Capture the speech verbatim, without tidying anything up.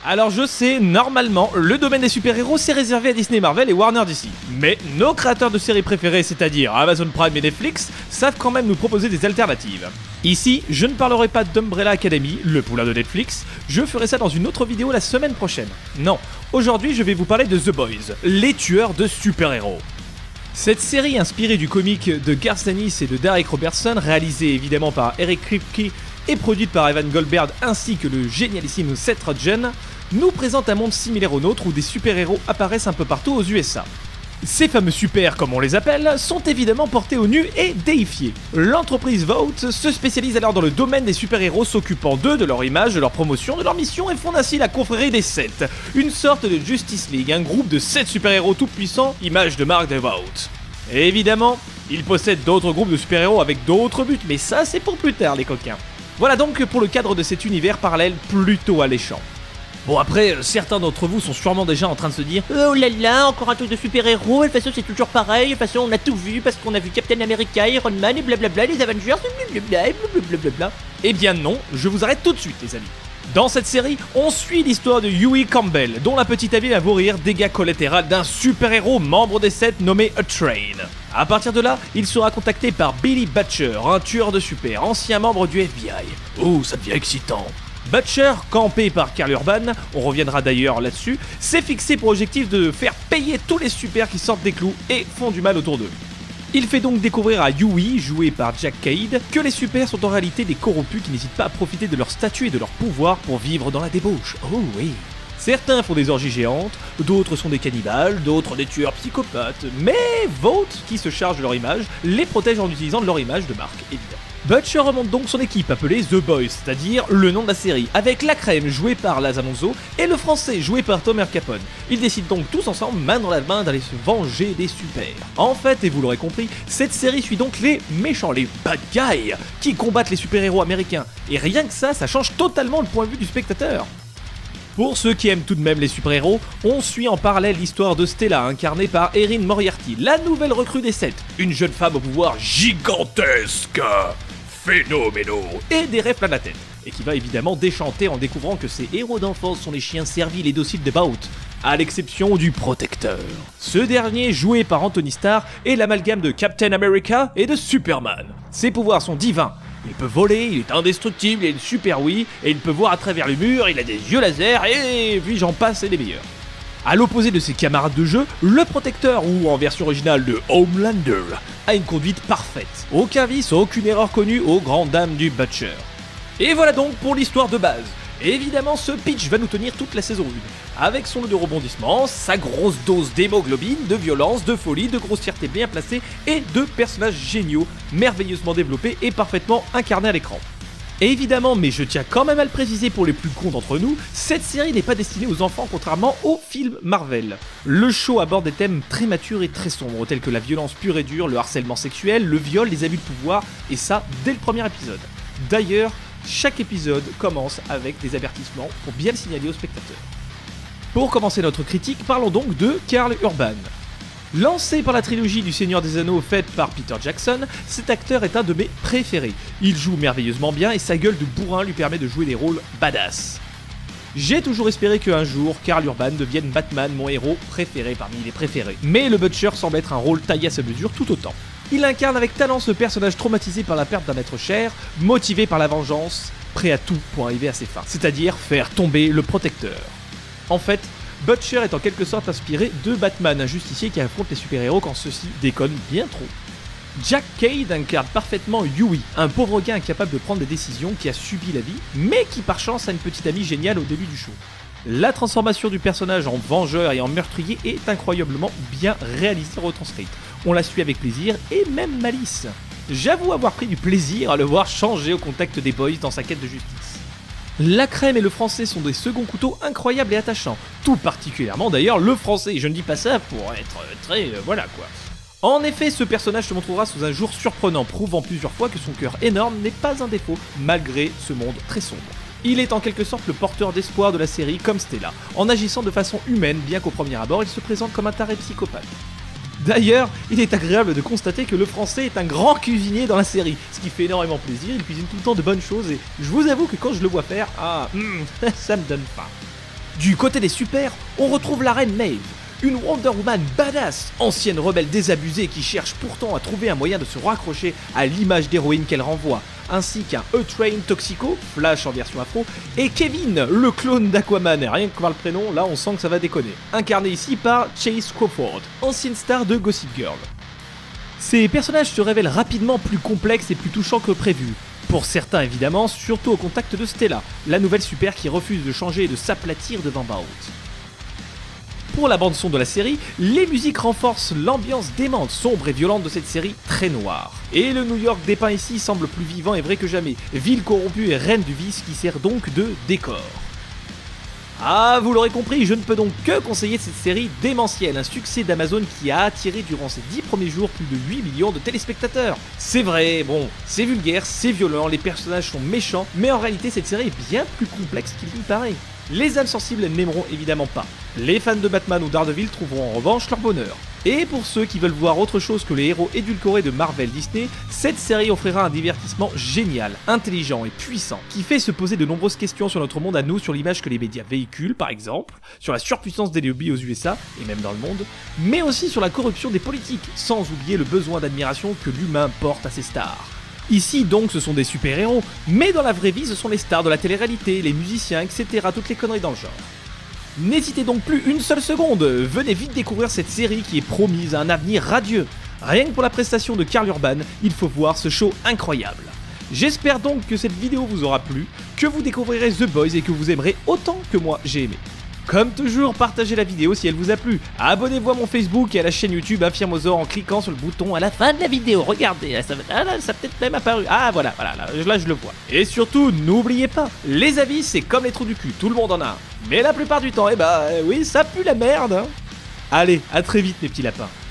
Alors je sais, normalement, le domaine des super-héros c'est réservé à Disney, Marvel et Warner D C. Mais nos créateurs de séries préférés, c'est-à-dire Amazon Prime et Netflix, savent quand même nous proposer des alternatives. Ici, je ne parlerai pas d'Umbrella Academy, le poulain de Netflix, je ferai ça dans une autre vidéo la semaine prochaine. Non, aujourd'hui je vais vous parler de The Boys, les tueurs de super-héros. Cette série inspirée du comic de Garth Ennis et de Derek Robertson, réalisée évidemment par Eric Kripke et produite par Evan Goldberg ainsi que le génialissime Seth Rogen, nous présente un monde similaire au nôtre où des super-héros apparaissent un peu partout aux U S A. Ces fameux super, comme on les appelle, sont évidemment portés au nu et déifiés. L'entreprise Vought se spécialise alors dans le domaine des super-héros, s'occupant d'eux, de leur image, de leur promotion, de leur mission et fonde ainsi la confrérie des sept, une sorte de Justice League, un groupe de sept super-héros tout puissants, image de marque de Vought. Et évidemment, ils possèdent d'autres groupes de super-héros avec d'autres buts, mais ça c'est pour plus tard les coquins. Voilà donc pour le cadre de cet univers parallèle plutôt alléchant. Bon après, euh, certains d'entre vous sont sûrement déjà en train de se dire « Oh là là, encore un truc de super-héros, de toute façon c'est toujours pareil, de toute façon on a tout vu parce qu'on a vu Captain America, Iron Man et blablabla, les Avengers, et blablabla, et blablabla. » Eh bien non, je vous arrête tout de suite les amis. Dans cette série, on suit l'histoire de Huey Campbell, dont la petite amie va mourir dégâts collatéraux d'un super-héros membre des sept nommé A Train. A partir de là, il sera contacté par Billy Butcher, un tueur de super, ancien membre du F B I. Oh, ça devient excitant. Butcher, campé par Karl Urban, on reviendra d'ailleurs là-dessus, s'est fixé pour objectif de faire payer tous les supers qui sortent des clous et font du mal autour d'eux. Il fait donc découvrir à Huey, joué par Jack Cade, que les supers sont en réalité des corrompus qui n'hésitent pas à profiter de leur statut et de leur pouvoir pour vivre dans la débauche. Oh oui. Certains font des orgies géantes, d'autres sont des cannibales, d'autres des tueurs psychopathes, mais Vought, qui se charge de leur image, les protège en utilisant leur image de marque, évidemment. Butcher remonte donc son équipe appelée The Boys, c'est-à-dire le nom de la série, avec la crème jouée par Laz Alonso et le français joué par Tomer Capone. Ils décident donc tous ensemble, main dans la main, d'aller se venger des super. En fait, et vous l'aurez compris, cette série suit donc les méchants, les bad guys, qui combattent les super-héros américains. Et rien que ça, ça change totalement le point de vue du spectateur. Pour ceux qui aiment tout de même les super-héros, on suit en parallèle l'histoire de Stella, incarnée par Erin Moriarty, la nouvelle recrue des sept, une jeune femme au pouvoir gigantesque, phénoménaux, et des rêves plein la tête, et qui va évidemment déchanter en découvrant que ses héros d'enfance sont les chiens serviles et dociles de Vought, à l'exception du Protecteur. Ce dernier, joué par Anthony Starr, est l'amalgame de Captain America et de Superman. Ses pouvoirs sont divins. Il peut voler, il est indestructible, il a une super Wii, et il peut voir à travers les murs, il a des yeux laser, et puis j'en passe et des meilleurs. A l'opposé de ses camarades de jeu, le Protecteur, ou en version originale de Homelander, a une conduite parfaite. Aucun vice, aucune erreur connue aux grandes dames du Butcher. Et voilà donc pour l'histoire de base. Évidemment, ce pitch va nous tenir toute la saison un, avec son lot de rebondissements, sa grosse dose d'hémoglobine, de violence, de folie, de grossièreté bien placée et de personnages géniaux, merveilleusement développés et parfaitement incarnés à l'écran. Et évidemment, mais je tiens quand même à le préciser pour les plus cons d'entre nous, cette série n'est pas destinée aux enfants contrairement aux films Marvel. Le show aborde des thèmes très matures et très sombres, tels que la violence pure et dure, le harcèlement sexuel, le viol, les abus de pouvoir, et ça dès le premier épisode. D'ailleurs, chaque épisode commence avec des avertissements pour bien le signaler aux spectateurs. Pour commencer notre critique, parlons donc de Karl Urban. Lancé par la trilogie du Seigneur des Anneaux faite par Peter Jackson, cet acteur est un de mes préférés. Il joue merveilleusement bien et sa gueule de bourrin lui permet de jouer des rôles badass. J'ai toujours espéré qu'un jour, Karl Urban devienne Batman, mon héros préféré parmi les préférés. Mais le Butcher semble être un rôle taillé à sa mesure tout autant. Il incarne avec talent ce personnage traumatisé par la perte d'un être cher, motivé par la vengeance, prêt à tout pour arriver à ses fins, c'est-à-dire faire tomber le Protecteur. En fait, Butcher est en quelque sorte inspiré de Batman, un justicier qui affronte les super-héros quand ceux-ci déconnent bien trop. Jack Cade incarne parfaitement Huey, un pauvre gars incapable de prendre des décisions qui a subi la vie, mais qui par chance a une petite amie géniale au début du show. La transformation du personnage en vengeur et en meurtrier est incroyablement bien réalisée et retranscrite. On la suit avec plaisir et même malice. J'avoue avoir pris du plaisir à le voir changer au contact des boys dans sa quête de justice. La crème et le français sont des seconds couteaux incroyables et attachants. Tout particulièrement d'ailleurs le français, je ne dis pas ça pour être très... Euh, voilà quoi. En effet, ce personnage se montrera sous un jour surprenant, prouvant plusieurs fois que son cœur énorme n'est pas un défaut, malgré ce monde très sombre. Il est en quelque sorte le porteur d'espoir de la série comme Stella, en agissant de façon humaine, bien qu'au premier abord il se présente comme un taré psychopathe. D'ailleurs, il est agréable de constater que le français est un grand cuisinier dans la série, ce qui fait énormément plaisir, il cuisine tout le temps de bonnes choses et je vous avoue que quand je le vois faire, ah, mm, ça me donne faim. Du côté des super, on retrouve la reine Maeve, une Wonder Woman badass, ancienne rebelle désabusée qui cherche pourtant à trouver un moyen de se raccrocher à l'image d'héroïne qu'elle renvoie, ainsi qu'un E-Train Toxico, Flash en version afro, et Kevin, le clone d'Aquaman, et rien que par le prénom, là on sent que ça va déconner, incarné ici par Chase Crawford, ancienne star de Gossip Girl. Ces personnages se révèlent rapidement plus complexes et plus touchants que prévu. Pour certains évidemment, surtout au contact de Stella, la nouvelle super qui refuse de changer et de s'aplatir devant Bout. Pour la bande son de la série, les musiques renforcent l'ambiance démente, sombre et violente de cette série très noire. Et le New York dépeint ici semble plus vivant et vrai que jamais, ville corrompue et reine du vice qui sert donc de décor. Ah, vous l'aurez compris, je ne peux donc que conseiller cette série démentielle, un succès d'Amazon qui a attiré durant ses dix premiers jours plus de huit millions de téléspectateurs. C'est vrai, bon, c'est vulgaire, c'est violent, les personnages sont méchants, mais en réalité cette série est bien plus complexe qu'il n'y paraît. Les âmes sensibles n'aimeront évidemment pas. Les fans de Batman ou Daredevil trouveront en revanche leur bonheur. Et pour ceux qui veulent voir autre chose que les héros édulcorés de Marvel Disney, cette série offrira un divertissement génial, intelligent et puissant, qui fait se poser de nombreuses questions sur notre monde à nous, sur l'image que les médias véhiculent par exemple, sur la surpuissance des lobbies aux U S A, et même dans le monde, mais aussi sur la corruption des politiques, sans oublier le besoin d'admiration que l'humain porte à ses stars. Ici donc ce sont des super-héros, mais dans la vraie vie ce sont les stars de la télé-réalité, les musiciens, et cetera, toutes les conneries dans le genre. N'hésitez donc plus une seule seconde, venez vite découvrir cette série qui est promise à un avenir radieux. Rien que pour la prestation de Karl Urban, il faut voir ce show incroyable. J'espère donc que cette vidéo vous aura plu, que vous découvrirez The Boys et que vous aimerez autant que moi j'ai aimé. Comme toujours, partagez la vidéo si elle vous a plu. Abonnez-vous à mon Facebook et à la chaîne YouTube Infirmosaur en cliquant sur le bouton à la fin de la vidéo. Regardez, ça, ah là, ça a peut-être même apparu. Ah voilà, voilà, là, là je le vois. Et surtout, n'oubliez pas, les avis c'est comme les trous du cul, tout le monde en a un. Mais la plupart du temps, eh bah oui, ça pue la merde. Hein. Allez, à très vite mes petits lapins.